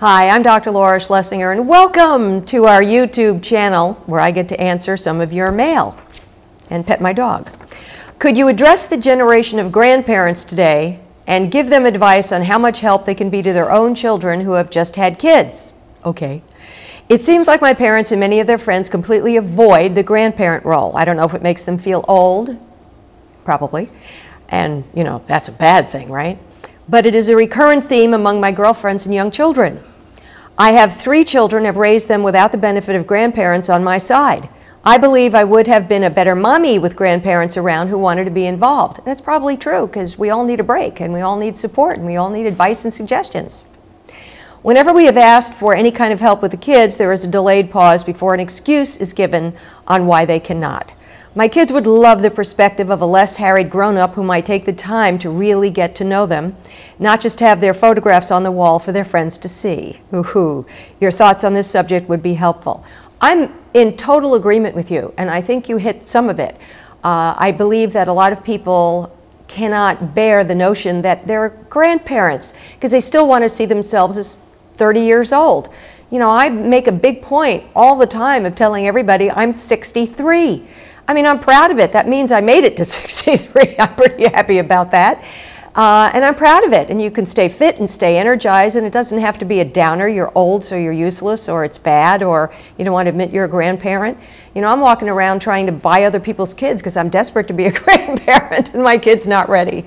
Hi, I'm Dr. Laura Schlessinger, and welcome to our YouTube channel where I get to answer some of your mail and pet my dog. Could you address the generation of grandparents today and give them advice on how much help they can be to their own children who have just had kids? Okay. It seems like my parents and many of their friends completely avoid the grandparent role. I don't know if it makes them feel old, probably, and you know, that's a bad thing, right? But it is a recurrent theme among my girlfriends and young children. I have 3 children, have raised them without the benefit of grandparents on my side. I believe I would have been a better mommy with grandparents around who wanted to be involved. That's probably true, because we all need a break, and we all need support, and we all need advice and suggestions. Whenever we have asked for any kind of help with the kids, there is a delayed pause before an excuse is given on why they cannot. My kids would love the perspective of a less harried grown-up who might take the time to really get to know them, not just have their photographs on the wall for their friends to see. Woohoo! Your thoughts on this subject would be helpful. I'm in total agreement with you, and I think you hit some of it. I believe that a lot of people cannot bear the notion that they're grandparents because they still want to see themselves as 30 years old. You know, I make a big point all the time of telling everybody I'm 63. I mean, I'm proud of it. That means I made it to 63. I'm pretty happy about that. And I'm proud of it. And you can stay fit and stay energized, and it doesn't have to be a downer. You're old, so you're useless, or it's bad, or you don't want to admit you're a grandparent. You know, I'm walking around trying to buy other people's kids because I'm desperate to be a grandparent, and my kid's not ready.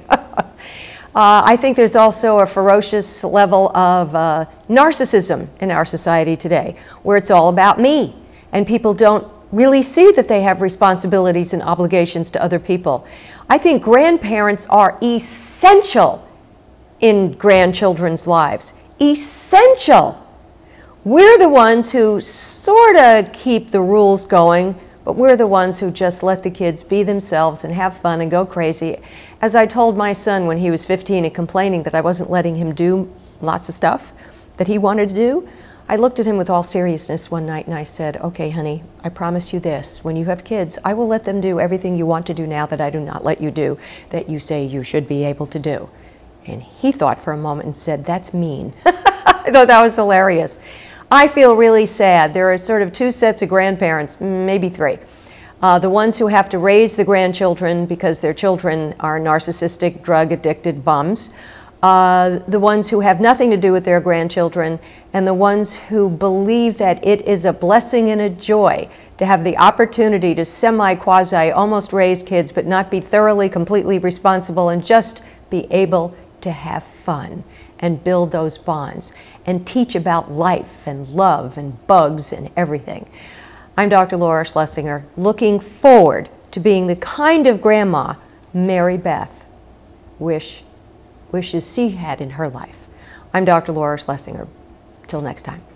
I think there's also a ferocious level of narcissism in our society today, where it's all about me, and people don't really see that they have responsibilities and obligations to other people. I think grandparents are essential in grandchildren's lives. Essential. We're the ones who sort of keep the rules going, but we're the ones who just let the kids be themselves and have fun and go crazy. As I told my son when he was 15 and complaining that I wasn't letting him do lots of stuff that he wanted to do, I looked at him with all seriousness one night and I said, okay, honey, I promise you this. When you have kids, I will let them do everything you want to do now that I do not let you do, that you say you should be able to do. And he thought for a moment and said, that's mean. I thought that was hilarious. I feel really sad. There are sort of 2 sets of grandparents, maybe 3. The ones who have to raise the grandchildren because their children are narcissistic, drug-addicted bums. The ones who have nothing to do with their grandchildren, and the ones who believe that it is a blessing and a joy to have the opportunity to semi-quasi almost raise kids but not be thoroughly, completely responsible and just be able to have fun and build those bonds and teach about life and love and bugs and everything. I'm Dr. Laura Schlessinger, looking forward to being the kind of grandma Marybeth wishes she had in her life. I'm Dr. Laura Schlessinger. Till next time.